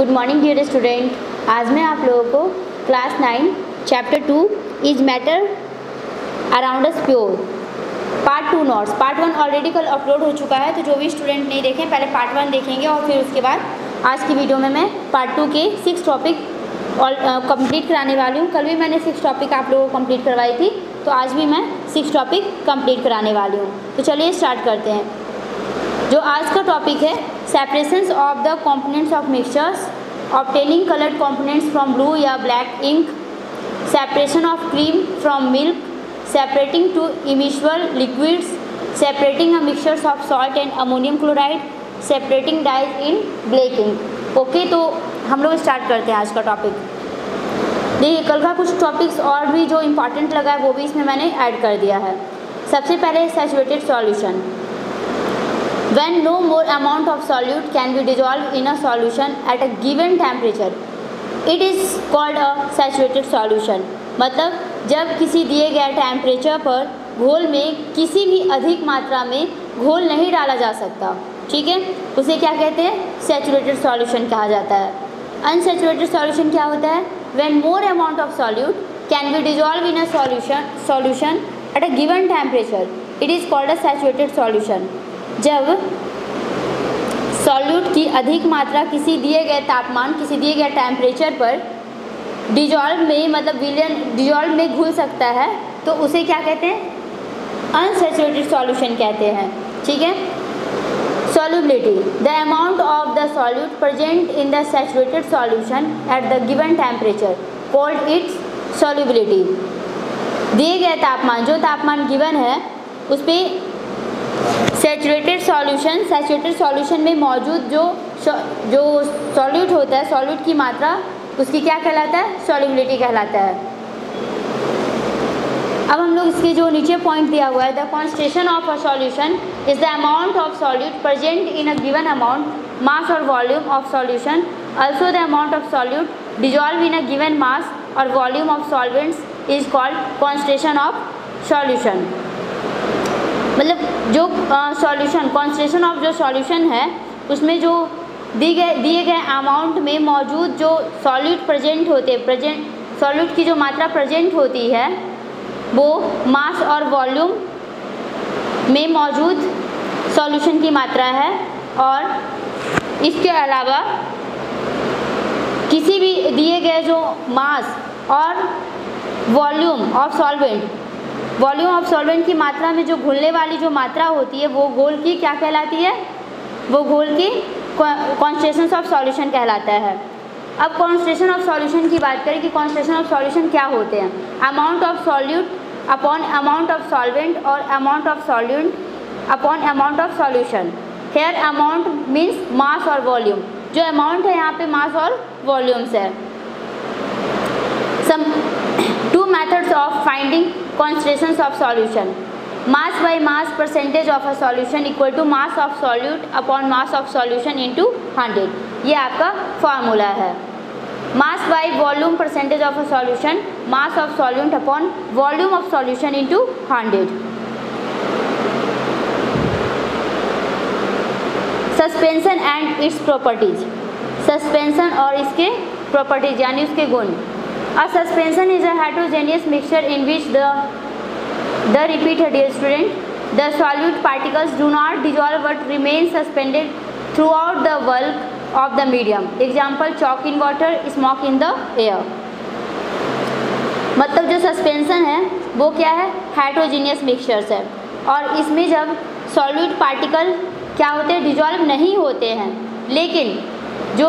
Good morning dear student. आज मैं आप लोगों को class 9 chapter 2 is matter around us pure part 2 notes. Part 1 already कल अपलोड हो चुका है, तो जो भी स्टूडेंट नहीं देखें पहले पार्ट 1 देखेंगे और फिर उसके बाद आज की वीडियो में मैं पार्ट 2 के 6 टॉपिक कंप्लीट कराने वाली हूँ। कल भी मैंने 6 टॉपिक आप लोगों को कंप्लीट करवाई थी, तो आज भी मैं 6 टॉपिक कंप्लीट कराने वाली हूँ। तो चलिए स्टार्ट करते हैं। जो आज का टॉपिक है separations of the components of mixtures, obtaining coloured components from blue या black ink, separation of cream from milk, separating two immiscible liquids, separating a mixtures of salt and ammonium chloride, separating dyes in black ink. Okay, तो हम लोग start करते हैं आज का topic. देखिए कल का कुछ टॉपिक्स और भी जो इम्पॉर्टेंट लगा है वो भी इसमें मैंने ऐड कर दिया है। सबसे पहले saturated solution. When no more amount of solute can be dissolved in a solution at a given temperature, it is called a saturated solution। मतलब जब किसी दिए गए टेम्परेचर पर घोल में किसी भी अधिक मात्रा में घोल नहीं डाला जा सकता, ठीक है, उसे क्या कहते हैं? सैचुरेटेड सॉल्यूशन कहा जाता है। अनसैचुरेटेड सॉल्यूशन क्या होता है? When more amount of solute can be dissolved in a solution at a given temperature, it is called a saturated solution। जब सॉल्यूट की अधिक मात्रा किसी दिए गए तापमान, किसी दिए गए टेम्परेचर पर डिजॉल्व में, मतलब डिजॉल्व में घुल सकता है, तो उसे क्या कहते हैं? अनसैचुरेटेड सॉल्यूशन कहते हैं, ठीक है। Solubility, the amount of the solute present in the saturated solution at the given temperature called its solubility. दिए गए तापमान, जो तापमान गिवन है उस पर सैचुरेटेड सॉल्यूशन में मौजूद जो सॉल्यूट होता है, सॉल्यूट की मात्रा, उसकी क्या कहलाता है? सॉल्युबिलिटी कहलाता है। अब हम लोग इसके जो नीचे पॉइंट दिया हुआ है, the concentration of a solution is the amount of solute present in a given amount mass और volume of solution, also the amount of solute dissolve in a given mass और volume of solvents is called concentration of solution. मतलब जो solution, concentration of जो solution है उसमें जो दिए गए अमाउंट में मौजूद जो सॉल्यूट प्रेजेंट होते, सॉल्यूट की जो मात्रा प्रेजेंट होती है वो मास और वॉल्यूम में मौजूद सॉल्यूशन की मात्रा है। और इसके अलावा किसी भी दिए गए जो मास और वॉल्यूम ऑफ सॉल्वेंट की मात्रा में जो घुलने वाली जो मात्रा होती है वो घोल की क्या कहलाती है? वो घोल की कॉन्सेंट्रेशन ऑफ सॉल्यूशन कहलाता है। अब कॉन्सेंट्रेशन ऑफ सॉल्यूशन की बात करें कि कॉन्सेंट्रेशन ऑफ सॉल्यूशन क्या होते हैं? Amount of solute upon amount of solvent और amount of solute upon amount of solution. Here amount means mass और वॉल्यूम। जो अमाउंट है यहाँ पे मास और वॉल्यूम्स है। Some two methods of finding concentrations of solution, mass by mass percentage of a solution equal to mass of solute upon mass of solution into 100। ये आपका formula है। mass by volume percentage of a solution, mass of solute upon volume of solution into 100। Suspension and its properties. Suspension और इसके properties यानी उसके गुण। A suspension is a heterogeneous mixture in which repeat dear student, the solute particles do not dissolve but remain suspended throughout the bulk of the medium। Example, chalk in water, smoke in the air। मतलब जो suspension है वो क्या है? Heterogeneous mixtures है, और इसमें जब सॉल्यूट पार्टिकल क्या होते हैं? डिजॉल्व नहीं होते हैं, लेकिन जो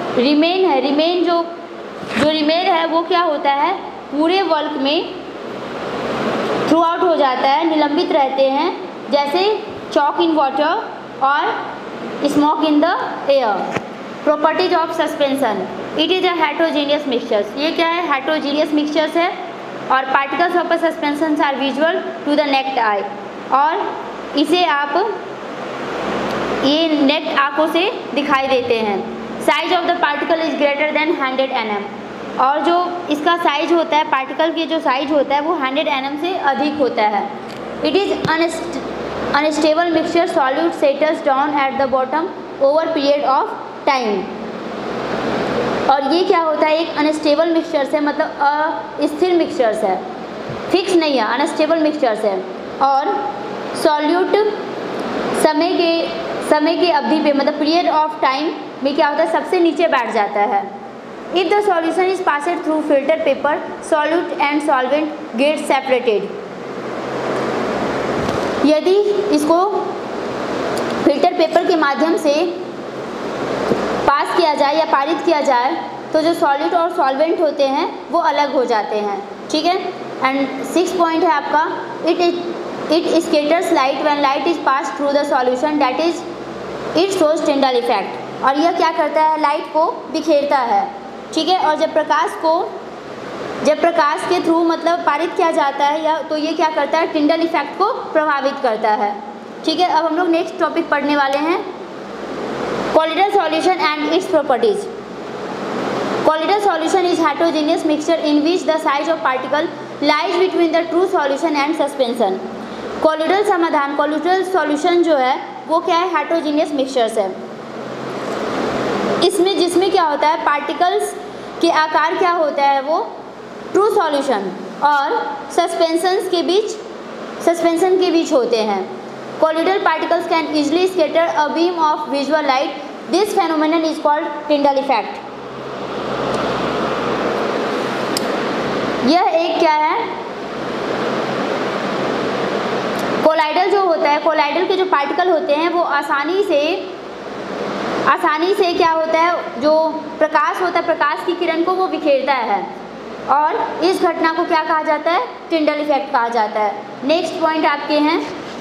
रिमेन है वो क्या होता है? पूरे वल्क में थ्रू आउट हो जाता है, निलंबित रहते हैं, जैसे चॉक इन वाटर और smoke in the air. Properties of suspension, it is a heterogeneous mixtures. ये क्या है? हेटेरोजेनियस मिक्सचर्स है, और particles of a suspension are visual to the naked eye, और इसे आप ये नेक्ड आंखों से दिखाई देते हैं। Size of the particle is greater than 100 nm, और जो इसका साइज होता है, पार्टिकल की जो साइज होता है वो 100 nm से अधिक होता है। It is unstable mixture, solute settles down at the bottom over period of time. और ये क्या होता है, एक अनस्टेबल मिक्सचर्स है, मतलब अस्थिर मिक्सचर्स है, फिक्स नहीं है, अनस्टेबल मिक्सचर्स है। और सॉल्यूट समय के अवधि पे, मतलब पीरियड ऑफ टाइम में क्या होता है, सबसे नीचे बैठ जाता है। If the solution is passed through filter paper, solute and solvent get separated. यदि इसको फिल्टर पेपर के माध्यम से पास किया जाए या पारित किया जाए तो जो सॉल्यूट और सॉल्वेंट होते हैं वो अलग हो जाते हैं, ठीक है। एंड 6 पॉइंट है आपका, it scatters light when light is pass through the solution, that is it shows Tyndall effect. और यह क्या करता है, लाइट को बिखेरता है, ठीक है। और जब प्रकाश के थ्रू मतलब पारित किया जाता है या तो ये क्या करता है, टिंडल इफेक्ट को प्रभावित करता है, ठीक है। अब हम लोग नेक्स्ट टॉपिक पढ़ने वाले हैं, colloidal solution and its properties. Colloidal solution is heterogeneous mixture in which the size of particle lies between the true solution and suspension. Colloidal समाधान, कोलिडल सॉल्यूशन जो है वो क्या है, हेटेरोजेनियस मिक्सचर्स है। इसमें जिसमें क्या होता है, पार्टिकल्स के आकार क्या होता है, वो ट्रू सॉल्यूशन और सस्पेंशन के बीच होते हैं। Colloidal particles can easily scatter a beam of visual light, this phenomenon is called Tyndall effect. यह एक क्या है, कोलाइडल जो होता है, कोलाइडल के जो पार्टिकल होते हैं वो आसानी से क्या होता है, जो प्रकाश होता है, प्रकाश की किरण को वो बिखेरता है और इस घटना को क्या कहा जाता है, टिंडल इफेक्ट कहा जाता है। नेक्स्ट पॉइंट आपके हैं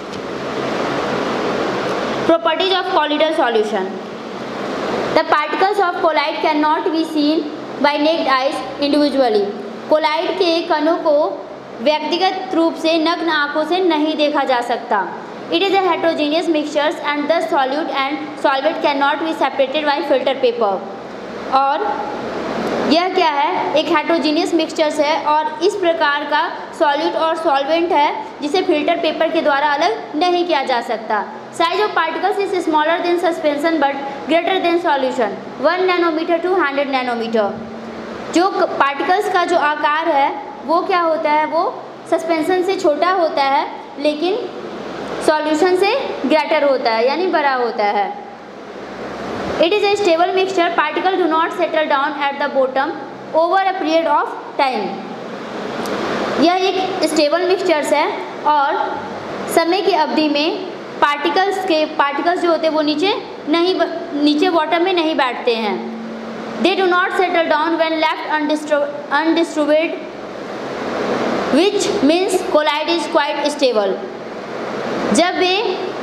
properties of colloidal solution. The particles of colloid can not be seen by naked eyes individually. Colloid के कणों को व्यक्तिगत रूप से नग्न आंखों से नहीं देखा जा सकता। It is a heterogeneous mixtures and the solute and solvent can not be separated by filter paper. और यह क्या है, एक हेटेरोजेनियस मिक्सचर्स है और इस प्रकार का सॉल्यूट और सॉल्वेंट है जिसे फिल्टर पेपर के द्वारा अलग नहीं किया जा सकता। Size of particles is smaller than suspension but greater than solution, 1 nanometre to 100 nanometre. जो पार्टिकल्स का जो आकार है वो क्या होता है, वो सस्पेंशन से छोटा होता है लेकिन सॉल्यूशन से ग्रेटर होता है, यानी बड़ा होता है। It is a stable mixture, particle do not settle down at the bottom over a period of time. यह एक स्टेबल मिक्सचर्स है और समय की अवधि में पार्टिकल्स जो होते हैं वो नीचे बॉटम में नहीं बैठते हैं। They do not settle down when left undistributed, which means colloid is quite stable. जब वे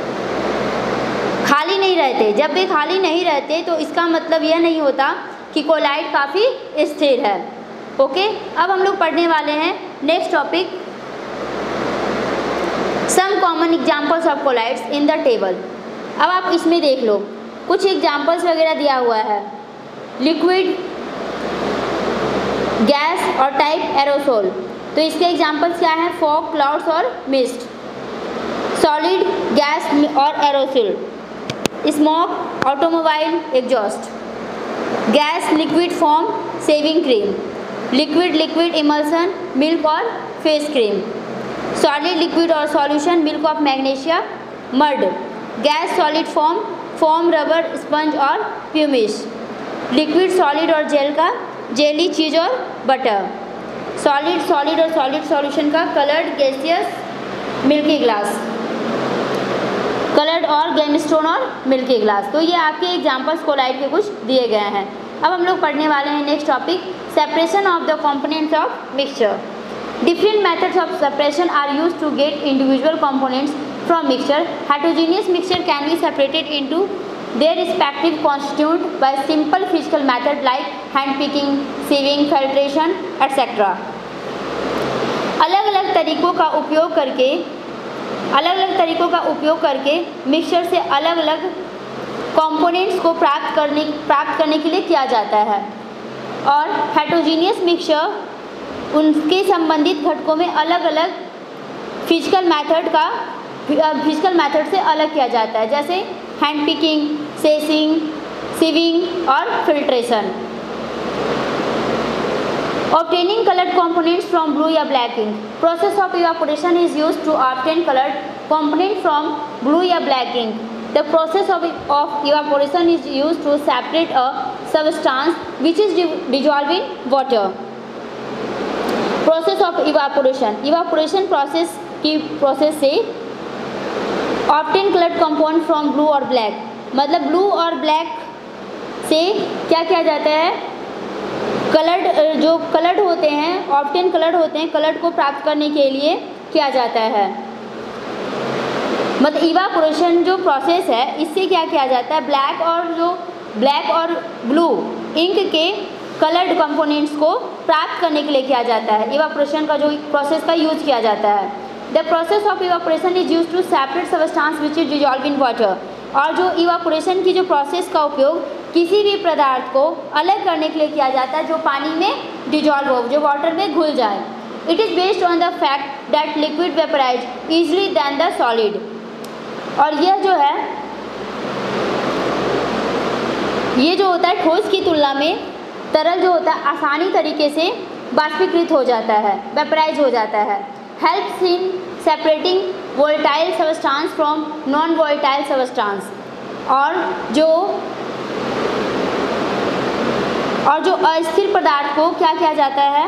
खाली नहीं रहते तो इसका मतलब यह नहीं होता कि कोलाइड काफ़ी स्थिर है। ओके, अब हम लोग पढ़ने वाले हैं next topic, some common examples of colloids in the table. अब आप इसमें देख लो, कुछ एग्जाम्पल्स वगैरह दिया हुआ है, लिक्विड, गैस और टाइप एरोसोल। तो इसके एग्जाम्पल्स क्या हैं, फॉग, क्लाउड्स और मिस्ट। सॉलिड, गैस और aerosol, smoke, automobile exhaust. Gas, liquid form, shaving cream. Liquid emulsion, milk और फेस क्रीम। सॉलिड, लिक्विड और solution, milk of magnesia, mud. Gas, solid form, rubber, sponge और pumice. Liquid, solid और gel का jelly, cheese और butter. Solid और solid solution का coloured, gaseous, milky glass. Coloured और gemstone और मिल्की ग्लास। तो ये आपके एग्जाम्पल्स कोलाइड के कुछ दिए गए हैं। अब हम लोग पढ़ने वाले हैं next topic, separation of the components of mixture. Different methods of separation are used to get individual components from mixture. Heterogeneous mixture can be separated into their respective constituent by simple physical method like hand picking, sieving, filtration, etc. अलग अलग तरीकों का उपयोग करके mixture से अलग अलग components को प्राप्त करने के लिए किया जाता है। और हेटेरोजेनियस मिक्सचर उनके संबंधित घटकों में अलग अलग फिजिकल मेथड से अलग किया जाता है, जैसे हैंड पिकिंग, सेसिंग, सीविंग और filtration. Obtaining colored components from blue या black ink. Process of evaporation is used to obtain colored component from blue या black ink. The process of evaporation is used to separate a substance which is dissolved in water. Process of evaporation. Evaporation process की process से obtain colored compound from blue और black. मतलब blue और black से क्या किया जाता है, कलर्ड जो कलर्ड होते हैं, ऑब्टेन कलर्ड होते हैं, कलर्ड को प्राप्त करने के लिए किया जाता है। मतलब इवापोरेशन जो प्रोसेस है इससे क्या किया जाता है, ब्लैक और ब्लू इंक के कलर्ड कंपोनेंट्स को प्राप्त करने के लिए किया जाता है। इवापोरेशन का जो प्रोसेस का यूज किया जाता है। The process of evaporation is use to separate substance which is dissolve in water. और जो इवापोरेशन की जो प्रोसेस का उपयोग किसी भी पदार्थ को अलग करने के लिए किया जाता है जो पानी में डिजॉल्व हो, जो वाटर में घुल जाए। It is based on the fact that liquid vaporise easily than the solid. और यह जो है, ये जो होता है ठोस की तुलना में तरल जो होता है आसानी तरीके से बाष्पीकृत हो जाता है, वेपराइज हो जाता है। Helps in separating volatile substance from non volatile substance. और जो अस्थिर पदार्थ को क्या किया जाता है,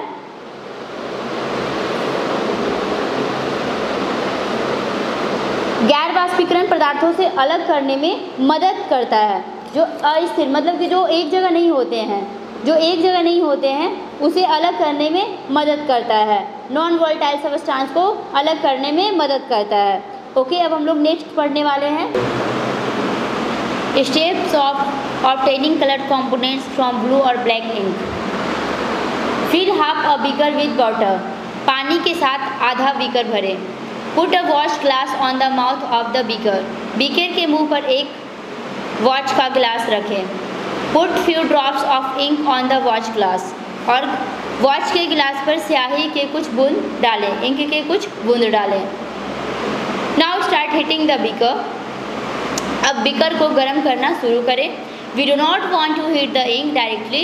गैर वाष्पीकरण पदार्थों से अलग करने में मदद करता है। जो अस्थिर मतलब कि जो एक जगह नहीं होते हैं, उसे अलग करने में मदद करता है। नॉन वोलेटाइल सबस्टांस को अलग करने में मदद करता है। ओके, अब हम लोग नेक्स्ट पढ़ने वाले हैं steps of obtaining coloured components from blue और black ink. Fill half a beaker with water. पानी के साथ आधा बीकर भरें। Put a watch glass on the mouth of the beaker. Beaker के मुंह पर एक वॉच का ग्लास रखें। Put few drops of ink on the watch glass. और वॉच के गिलास पर स्याही के कुछ बूंद डालें, इंक के कुछ बूंद डालें। Now start heating the beaker. अब बीकर को गर्म करना शुरू करें। We do not want to heat the ink directly.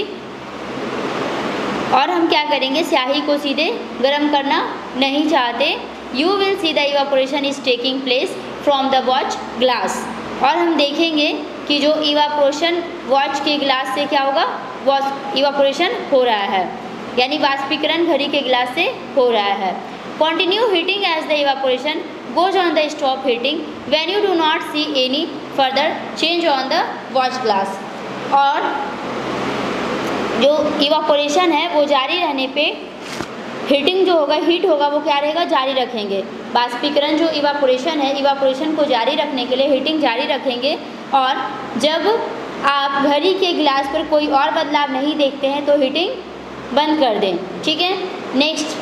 और हम क्या करेंगे, स्याही को सीधे गर्म करना नहीं चाहते। You will see the evaporation is taking place from the watch glass. और हम देखेंगे कि जो इवापोरेशन वॉच के गिलास से क्या होगा, इवापोरेशन हो रहा है, यानी वाष्पीकरण घड़ी के गिलास से हो रहा है। Continue heating as the evaporation goes on the stop heating when you do not see any further change on the watch glass। और जो इवापोरेशन है वो जारी रहने पे हीटिंग जो होगा, हीट होगा, वो क्या रहेगा, जारी रखेंगे। वाष्पीकरण जो इवापोरेशन है, इवापोरेशन को जारी रखने के लिए हीटिंग जारी रखेंगे। और जब आप घड़ी के गिलास पर कोई और बदलाव नहीं देखते हैं तो हीटिंग बंद कर दें। ठीक है, नेक्स्ट।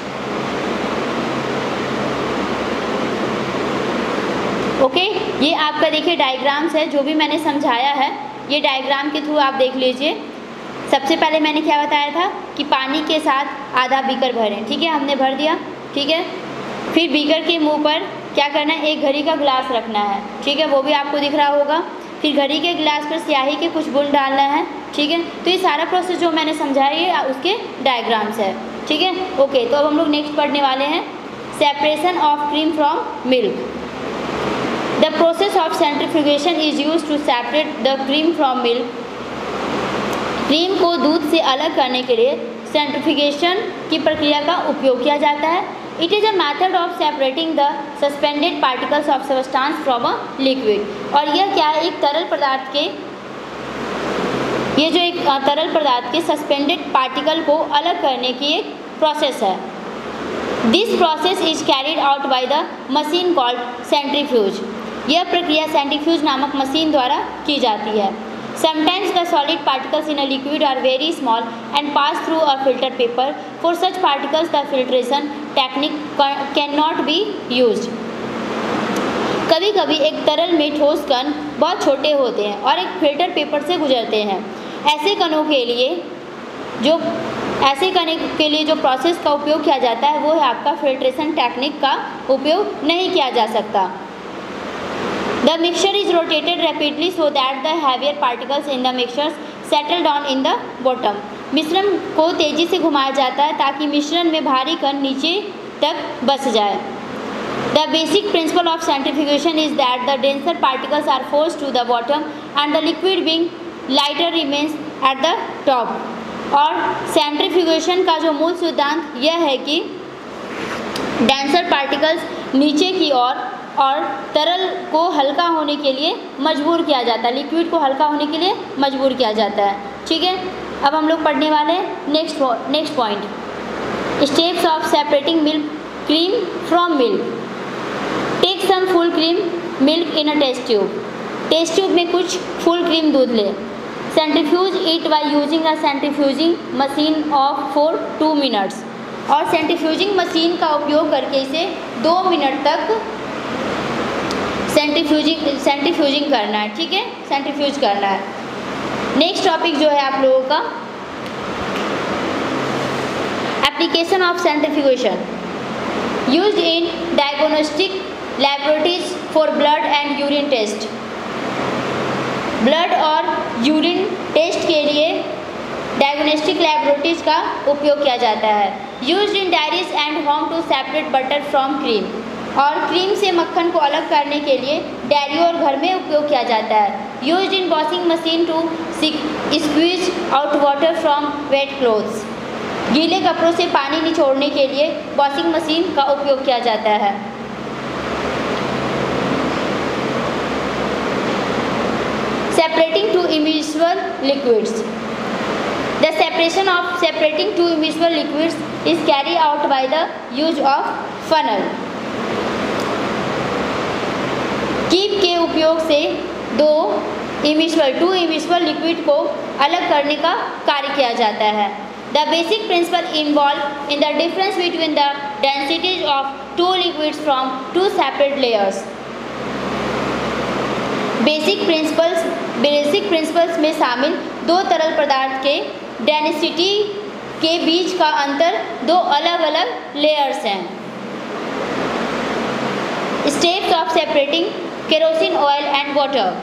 ओके, ये आपका देखिए डायग्राम्स है, जो भी मैंने समझाया है ये डायग्राम के थ्रू आप देख लीजिए। सबसे पहले मैंने क्या बताया था कि पानी के साथ आधा बीकर भरें। ठीक है, हमने भर दिया। ठीक है, फिर बीकर के मुंह पर क्या करना है, एक घड़ी का गिलास रखना है। ठीक है, वो भी आपको दिख रहा होगा। फिर घड़ी के गिलास पर स्याही के कुछ बूंद डालना है। ठीक है, तो ये सारा प्रोसेस जो मैंने समझाया ये उसके डायग्राम्स है। ठीक है, ओके, तो अब हम लोग नेक्स्ट पढ़ने वाले हैं separation of cream from milk. The process of centrifugation is used to separate the cream from milk। Cream को दूध से अलग करने के लिए सेंट्रीफ्यूगेशन की प्रक्रिया का उपयोग किया जाता है। It is a method of separating the suspended particles of substance from a liquid. और यह क्या है, एक तरल पदार्थ के, ये जो एक तरल पदार्थ के सस्पेंडेड पार्टिकल को अलग करने की एक प्रोसेस है। This process is carried out by the machine called centrifuge. यह प्रक्रिया सेंट्रीफ्यूज नामक मशीन द्वारा की जाती है। Sometimes the solid particles in a liquid are very small and pass through a filter paper. For such particles the filtration technique can not be used. कभी कभी एक तरल में ठोस कण बहुत छोटे होते हैं और एक फिल्टर पेपर से गुजरते हैं। ऐसे कणों के लिए जो प्रोसेस का उपयोग किया जाता है वो है आपका फिल्ट्रेशन टेक्निक का उपयोग नहीं किया जा सकता। The mixture is rotated rapidly so that the heavier particles in the mixture settle down in the bottom। मिश्रण को तेज़ी से घुमाया जाता है ताकि मिश्रण में भारी कण नीचे तक बस जाए। The basic principle of centrifugation is that the denser particles are forced to the bottom and the liquid being lighter remains at the top. और सेंट्रीफ्यूगेशन का जो मूल सिद्धांत यह है कि डेंसर पार्टिकल्स नीचे की ओर और तरल को हल्का होने के लिए मजबूर किया जाता है, लिक्विड को हल्का होने के लिए मजबूर किया जाता है। ठीक है, अब हम लोग पढ़ने वाले next point, steps of separating milk cream from milk. Take some full cream milk in a test tube. Test tube में कुछ फुल क्रीम दूध ले। Centrifuge it by using a centrifuging machine for 2 minutes. और centrifuging machine का उपयोग करके इसे 2 minute तक सेंट्रीफ्यूजिंग करना है। ठीक है, सेंट्रीफ्यूज करना है। नेक्स्ट टॉपिक जो है आप लोगों का application of centrifugation used in diagnostic laboratories for blood and urine test. Blood और यूरिन टेस्ट के लिए डायग्नोस्टिक लैबोरेटरीज का उपयोग किया जाता है। Used in dairies and home to separate butter from cream. और क्रीम से मक्खन को अलग करने के लिए डेयरी और घर में उपयोग किया जाता है। Used in washing machine to squeeze out water from wet clothes. गीले कपड़ों से पानी निचोड़ने के लिए वॉशिंग मशीन का उपयोग किया जाता है। Separating two immiscible liquids. The separation of separating two immiscible liquids is carried out by the use of funnel. कीप के उपयोग से टू इमिसिबल लिक्विड को अलग करने का कार्य किया जाता है। The basic principle involve in the difference between the densities of two liquids from two separate layers. Basic principles में शामिल दो तरल पदार्थ के डेंसिटी के बीच का अंतर दो अलग अलग लेयर्स हैं। Steps of separating kerosene oil and water.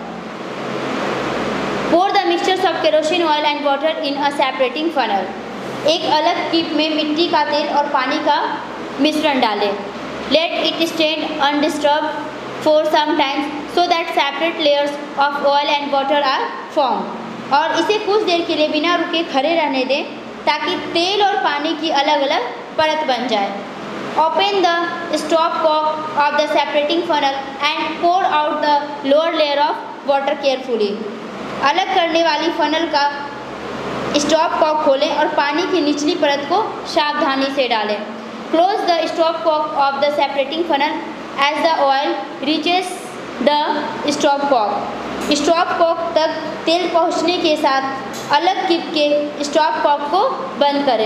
Pour the mixtures of kerosene oil and water in a separating funnel. एक अलग कीप में मिट्टी का तेल और पानी का मिश्रण डालें। Let it stand undisturb for some times so that separate layers of oil and water are form. और इसे कुछ देर के लिए बिना रुके खड़े रहने दें ताकि तेल और पानी की अलग अलग परत बन जाए। Open the stop cock of the separating funnel and pour out the lower layer of water carefully. अलग करने वाली फनल का स्टॉप कॉक खोलें और पानी की निचली परत को सावधानी से डालें। Close the stop cock of the separating funnel as the oil reaches the stop cock. Stop cock तक तेल पहुंचने के साथ अलग कीप के स्टॉप कॉक को बंद करें।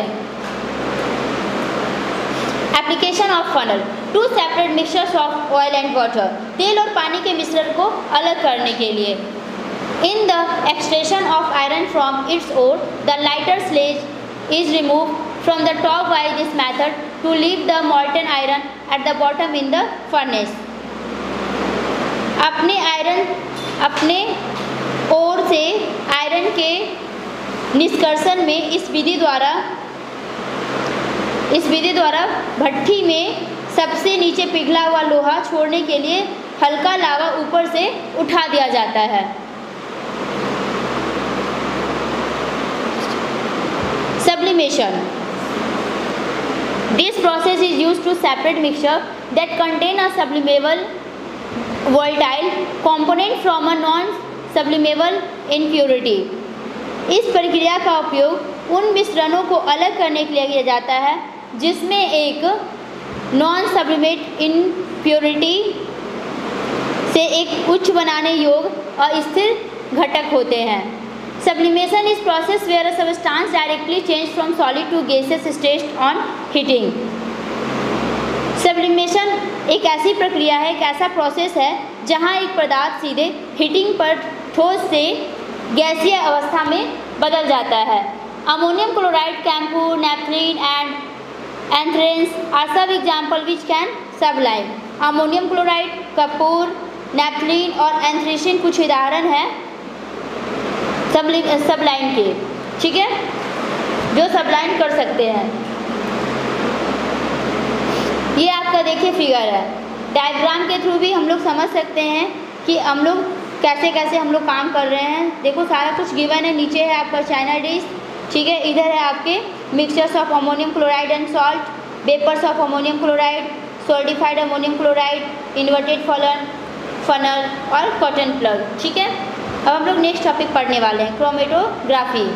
Application of funnel to separate mixtures of oil and water. तेल और पानी के मिश्रण को अलग करने के लिए। In the extraction of iron from its ore the lighter slag is remove from the top by this method to leave the molten iron at the bottom in the furnace. अपने ओर से आयरन के निष्कर्षण में इस विधि द्वारा भट्ठी में सबसे नीचे पिघला हुआ लोहा छोड़ने के लिए हल्का लावा ऊपर से उठा दिया जाता है। Sublimation. This process is used to separate mixture that contain a sublimable volatile component from a non-sublimable impurity. इस प्रक्रिया का उपयोग उन मिश्रणों को अलग करने के लिए किया जाता है जिसमें एक नॉन सब्लिमेट इम्प्योरिटी से एक उच्च बनाने योग्य अस्थिर घटक होते हैं। Sublimation is process where a substance directly changes from solid to gaseous state on heating. Sublimation एक ऐसी प्रक्रिया है, एक ऐसा प्रोसेस है जहां एक पदार्थ सीधे हीटिंग पर ठोस से गैसीय अवस्था में बदल जाता है। Ammonium chloride, camphor, naphthalene and anthracene are some example which can sublime. Ammonium chloride, कपूर, नेपथलीन और एंथ्रेसिन कुछ उदाहरण हैं सबलाइन के। ठीक है, जो सबलाइन कर सकते हैं। ये आपका देखिए फिगर है, डायग्राम के थ्रू भी हम लोग समझ सकते हैं कि हम लोग कैसे कैसे हम लोग काम कर रहे हैं। देखो सारा कुछ गिवन है, नीचे है आपका चाइना डिश, ठीक है, इधर है आपके mixtures of ammonium chloride and salt, vapours of ammonium chloride, solidified ammonium chloride, inverted funnel और कॉटन प्लग, ठीक है। अब हम लोग नेक्स्ट टॉपिक पढ़ने वाले हैं, क्रोमेटोग्राफी।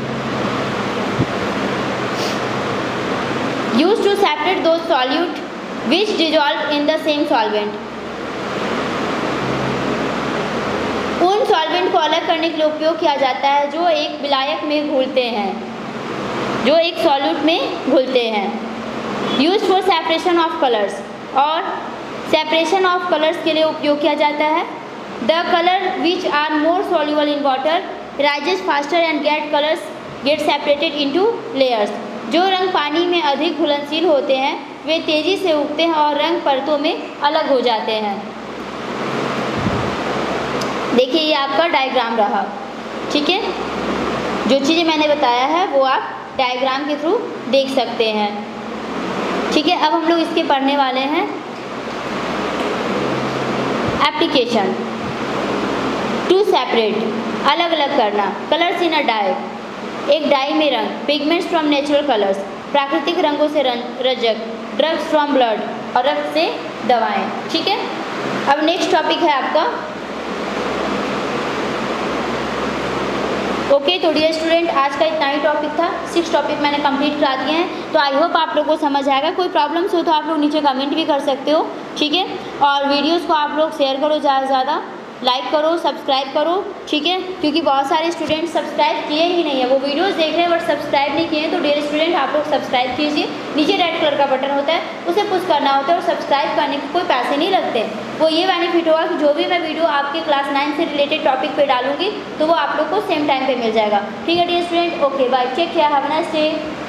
यूज टू सेपरेट दो solute which dissolve in the same solvent. उन सॉल्वेंट को अलग करने के लिए उपयोग किया जाता है जो एक विलायक में घुलते हैं, जो एक सॉल्यूट में घुलते हैं। Use for separation of colours, और सेपरेशन ऑफ कलर्स के लिए उपयोग किया जाता है। The colour which are more soluble in water rises faster and get separated into layers. जो रंग पानी में अधिक घुलनशील होते हैं वे तेज़ी से उगते हैं और रंग परतों में अलग हो जाते हैं। देखिए ये आपका डायग्राम रहा, ठीक है। जो चीज़ें मैंने बताया है वो आप डायग्राम के थ्रू देख सकते हैं, ठीक है। अब हम लोग इसके पढ़ने वाले हैं एप्लीकेशन। टू सेपरेट, अलग अलग करना। कलर्स इन अ डाई, एक डाई में रंग। पिगमेंट्स फ्रॉम नेचुरल कलर्स, प्राकृतिक रंगों से रजक। ड्रग्स फ्रॉम ब्लड, और रक्त से दवाएं, ठीक है। अब नेक्स्ट टॉपिक है आपका ओके। तो डियर स्टूडेंट आज का इतना ही टॉपिक था, 6 टॉपिक मैंने कंप्लीट करा दिए हैं। तो आई होप आप लोगों को समझ आएगा। कोई प्रॉब्लम्स हो तो आप लोग नीचे कमेंट भी कर सकते हो, ठीक है। और वीडियोस को आप लोग शेयर करो, ज़्यादा से ज़्यादा लाइक करो, सब्सक्राइब करो, ठीक है। क्योंकि बहुत सारे स्टूडेंट सब्सक्राइब किए ही नहीं है, वो वीडियोस देख रहे हैं बट सब्सक्राइब नहीं किए हैं। तो डियर स्टूडेंट आप लोग सब्सक्राइब कीजिए, नीचे रेड कलर का बटन होता है उसे पुश करना होता है, और सब्सक्राइब करने के कोई पैसे नहीं लगते। वो ये बेनिफिट होगा कि जो भी मैं वीडियो आपके क्लास 9 से रिलेटेड टॉपिक पे डालूंगी तो वो आप लोग को सेम टाइम पे मिल जाएगा, ठीक है dear student. Okay bye, take care, have a nice day.